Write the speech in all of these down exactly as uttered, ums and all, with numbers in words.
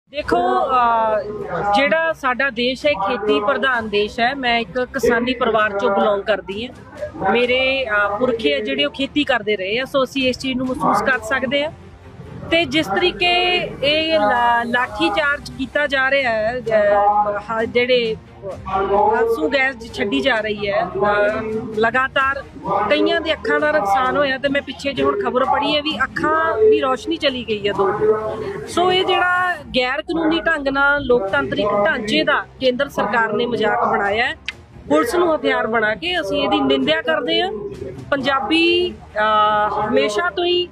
देखो जेड़ा साडा देश है खेती प्रधान देश है। मैं एक किसानी परिवार चों बिलोंग करदी हां। मेरे पुरखे जेड़े ओ खेती करदे रहे आ, सो असीं इस चीज़ नूं महसूस कर सकदे आ। ते जिस तरीके ये लाठी चार्ज किया जा रहा है, जेड़े आंसू गैस छड्डी जा रही है लगातार, कईयां दी अखां दा नुकसान होया। ते मैं पिछे जो हुण खबर पढ़ी है भी अखां दी रोशनी चली गई है दो। सो ये जिहड़ा गैर कानूनी ढंग नाल लोकतांत्रिक ढांचे दा केंद्र सरकार ने मजाक बनाया है, पुलिस नूं हथियार बना के असीं इहदी निंदा करदे हां। पंजाबी हमेशा तो ही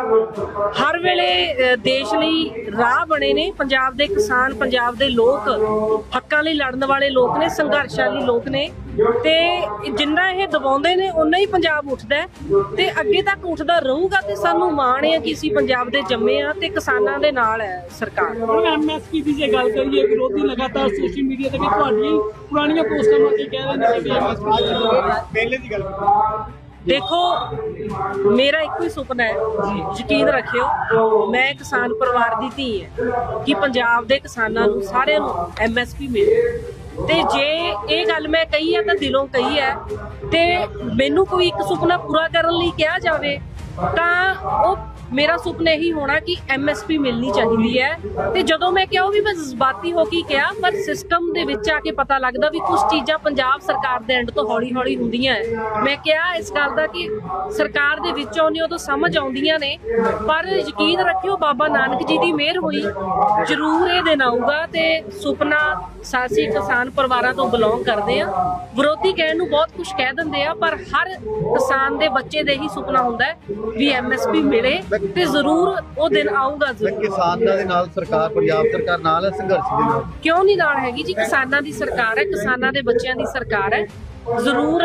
हर वेले देश लई राह बने ने। पंजाब दे किसान, पंजाब दे लोक हक्कां लई लड़न वाले लोक ने, संघर्षशाली लोक ने। ते जिन्ना ये दबाउंदे ने उन्ना ही पंजाब उठदा है ते अगे तक उठदा रहूगा। ते सानू माण है कि असीं पंजाब दे जम्मे आ ते किसानां दे नाल है सरकार। एमएसपी दी जे गल करिए, विरोधी लगातार सोशल मीडिया ते भी तुहाडी पुराणियां पोस्टां नूं कह रहे ने कि एमएसपी पहले दी गल। देखो मेरा एक ही सुपना है, यकीन रखियो, मैं किसान परिवार की धी है कि पंजाब के किसानों नूं सारिआं नूं एम एस पी मिले। ते जे ये गल मैं कही है तो दिलों कही है, ते मैनू कोई एक सुपना पूरा करने लई कहा जाए तो मेरा सुपना यही होना कि एम एस पी मिलनी चाहिए है। तो जदों मैं कहा भी मैं जज्बाती हो के कहा, पर सिस्टम दे विच आके पता लगता भी कुछ चीज़ां पंजाब सरकार दे एंड तो हौली हौली होंदियां है। मैं कहा इस गल दा कि सरकार दे विच आउंदी उदों समझ आउंदियां ने, पर यकीन रखियो बाबा नानक जी की मेहर होई जरूर ये दिन आऊगा। तो सुपना सासी किसान परिवारां तो बिलोंग करते हैं। विरोधी कहण नूं बहुत कुछ कह दिंदे आ, पर हर किसान दे बच्चे दे ही सुपना हुंदा है भी एम एस पी मिले ते जरूर वो दिन आऊगा। किसानां दे नाल सरकार, पंजाब सरकार नाल है संघर्ष दे नाल। क्यों नहीं नाल हैगी जी, किसानां दी सरकार है, किसानां दे बच्चों दी सरकार है। जरूर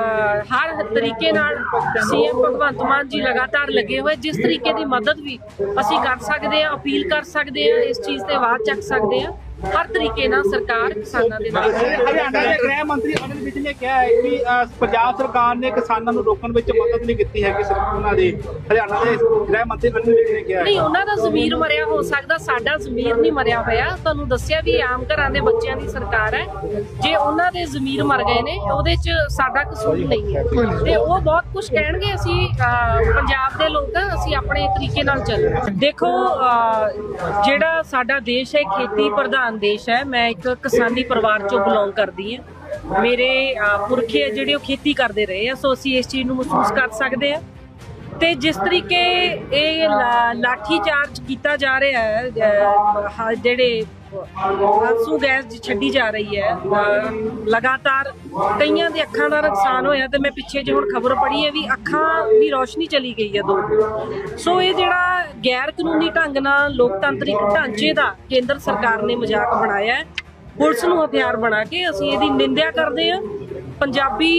हर तरीके नाल सी एम भगवंत मान जी लगातार लगे हुए, जिस तरीके की मदद भी असीं कर सकते हैं, अपील कर सकते हैं, इस चीज़ से आवाज़ चक सकते हैं। हर तरीके ना सरकार किसानां दे नाल। हरियाणा के गृह मंत्री अनिल विज ने कहा है कि पंजाब सरकार ने किसानों को रोकने में मदद नहीं की है। हरियाणा के गृह मंत्री अनिल विज ने कहा नहीं, उन्हां दा ज़मीर मरिया हो सकदा, साडा ज़मीर नहीं मरिया होया। तुहानूं दस्सिया भी आम घरां दे बच्चिआं दी सरकार है। जे उन्हां दे ज़मीर मर गए ने उहदे च साडा कसूर नहीं है। ते ओह बहुत कुछ कहणगे, असीं पंजाब दे लोक असीं अपने तरीके नाल चल। देखो जिहड़ा साडा देश है खेती प्रधान देश है। मैं एक किसानी परिवार चों बिलोंग करदी हां। मेरे पुरखे जेड़े खेती करते रहे आ, सो असीं इस चीज़ नूं महसूस कर सकते हैं। ते जिस तरीके ये लाठी चार्ज किया जा रहा है, जेड़े आंसू गैस छड्डी जा रही है लगातार, कईयां दी अखां दा नुकसान होया। ते मैं पिछे जो हुण खबर पढ़ी है भी अखां दी रोशनी चली गई है दो। सो ये जिहड़ा गैर कानूनी ढंग नाल लोकतांत्रिक ढांचे दा केंद्र सरकार ने मजाक बनाया है, पुलिस नूं हथियार बना के असीं इहदी निंदा करदे हां। पंजाबी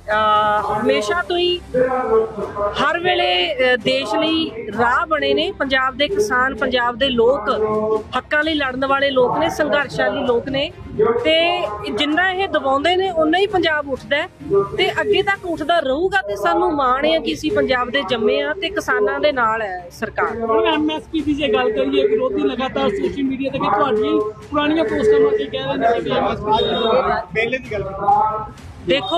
हमेशा तो ही हर वेले देश लई राह बने ने। पंजाब दे किसान, पंजाब दे लोक हक्कां लई लड़न वाले लोक ने, संघर्षशाली लोक ने। ते जिन्ना ये दबाउंदे ने उन्ना ही पंजाब उठदा है ते अगे तक उठदा रहूगा। ते सानू माण है कि असीं पंजाब दे जम्मे आ ते किसानां दे नाल है सरकार। एम एस पी दी जे गल करिए, विरोधी लगातार सोशल मीडिया ते भी तुहाडी पुराणियां पोस्टां नूं कह रहे ने कि एम एस पी पहले दी गल। देखो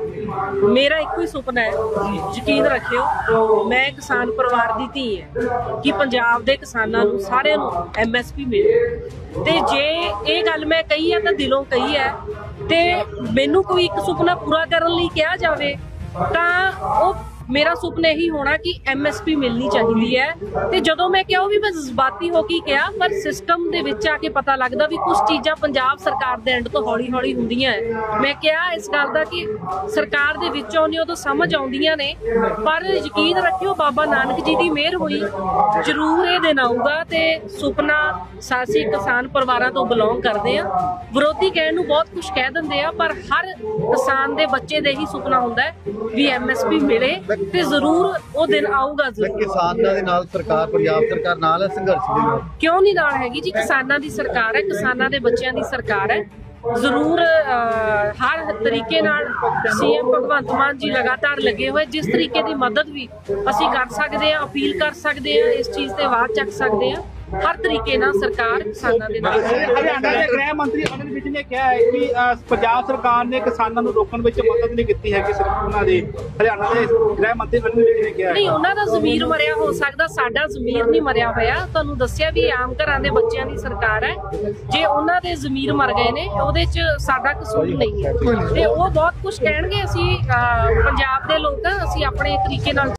मेरा एक ही सुपना है, यकीन रखियो, मैं किसान परिवार की धी है कि पंजाब के किसानों नूं सारिआं नूं एम एस पी मिले। ते जे ये गल मैं कही है तो दिलों कही है, ते मैनू कोई एक सुपना पूरा करने लई कहा जाए तो मेरा सुपना यही होना कि एम एस पी मिलनी चाहिए है। तो जदों मैं कहा भी मैं जज्बाती हो के कहा, पर सिस्टम दे विच आके पता लगता भी कुछ चीज़ां पंजाब सरकार दे एंड तो हौली हौली होंदियां है। मैं कहा इस गल दा कि सरकार दे विच आउंदी उदों समझ आउंदियां ने, पर यकीन रखियो बाबा नानक जी की मेहर होई जरूर ये दिन आऊगा। तो सुपना सासी किसान परिवारां तो बिलोंग करते हैं। विरोधी कहण नूं बहुत कुछ कह दिंदे आ, पर हर किसान दे बच्चे दे ही सुपना हुंदा है भी एम एस पी मिले ते जरूर वो दिन आऊगा। किसानां दे नाल सरकार, पंजाब सरकार नाल है संघर्ष दे नाल। क्यों नहीं नाल हैगी जी, किसानां दी सरकार है, किसानां दे बच्चों की सरकार है। जरूर हर तरीके नाल सी एम भगवंत मान जी लगातार लगे हुए, जिस तरीके की मदद भी असीं कर सकते हैं, अपील कर सकते हैं, इस चीज़ से आवाज़ चक सकते हैं। ਹਰ ਤਰੀਕੇ ਨਾਲ ਸਰਕਾਰ ਕਿਸਾਨਾਂ ਦੇ ਨਾਲ ਹੈ। ਹਰਿਆਣਾ ਦੇ ਗ੍ਰਹਿ ਮੰਤਰੀ ਅਨਿਲ ਵਿਜ ਨੇ ਕਿਹਾ ਹੈ ਕਿ ਅ, ਪੰਜਾਬ ਸਰਕਾਰ ਨੇ ਕਿਸਾਨਾਂ ਨੂੰ ਰੋਕਣ ਵਿੱਚ ਮਦਦ ਨਹੀਂ ਕੀਤੀ ਹੈਗੀ। ਸਿਰਫ ਉਹਨਾਂ ਦੇ ਹਰਿਆਣਾ ਦੇ ਗ੍ਰਹਿ ਮੰਤਰੀ ਅਨਿਲ ਵਿਜ ਨੇ ਕਿਹਾ ਨਹੀਂ, ਹੈ। ਉਹਨਾਂ ਦਾ ਜ਼ਮੀਰ ਮਰਿਆ ਹੋ ਸਕਦਾ, ਸਾਡਾ ਜ਼ਮੀਰ ਨਹੀਂ ਮਰਿਆ ਹੋਇਆ। ਤੁਹਾਨੂੰ ਦੱਸਿਆ ਵੀ ਆਮ ਘਰਾਂ ਦੇ ਬੱਚਿਆਂ ਦੀ ਸਰਕਾਰ ਹੈ। ਜੇ ਉਹਨਾਂ ਦੇ ਜ਼ਮੀਰ ਮਰ ਗਏ ਨੇ ਉਹਦੇ 'ਚ ਸਾਡਾ ਕਸੂਰ ਨਹੀਂ ਹੈ। ਤੇ ਉਹ ਬਹੁਤ ਕੁਝ ਕਹਿਣਗੇ, ਅਸੀਂ ਅਹ, ਪੰਜਾਬ ਦੇ ਲੋਕ ਅਸੀਂ ਆਪਣੇ ਤਰੀਕੇ ਨਾਲ